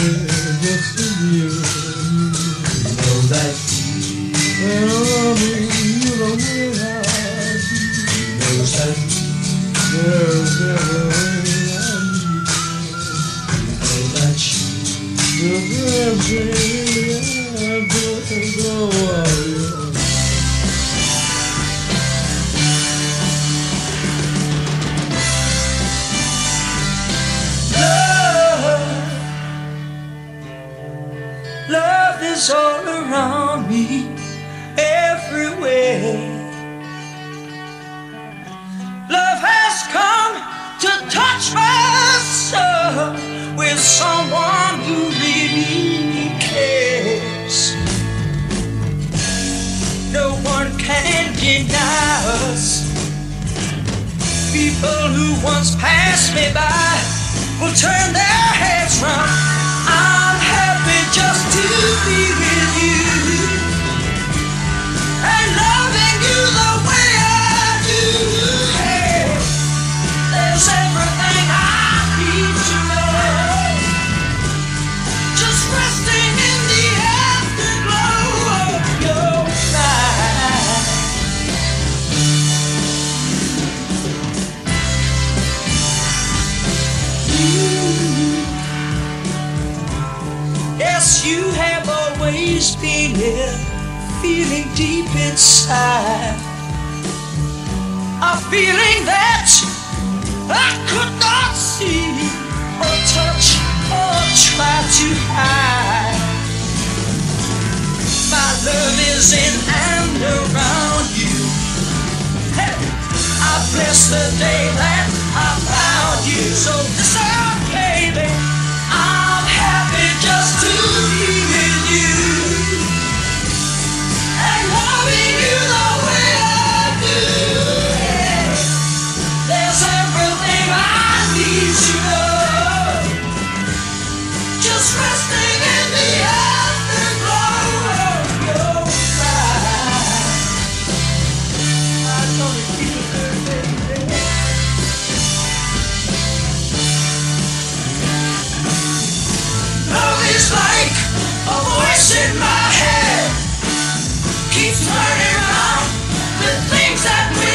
just with you. You know that you know what I do. You know that there's never any I need. You know that Afterglow of your love. Love is all around me, everywhere. Love has come to touch my soul with someone who really cares. No one can deny us. People who once passed me by will turn their heads round. I'm happy just to be with you and loving you the way I do. Hey, there's everything I need to know, just resting in the afterglow of your light. Yes, you have always been here, feeling deep inside, a feeling that I could not see or touch or try to hide. My love is in and around you. Hey, I bless the day that I found you. So listen, baby, I'm happy just to be with you and loving you the way I do. Yeah. There's everything I need to know, just resting in the afterglow of your light. I'm gonna keep it there, baby. Love is like a voice in my head, keeps turning around the things that we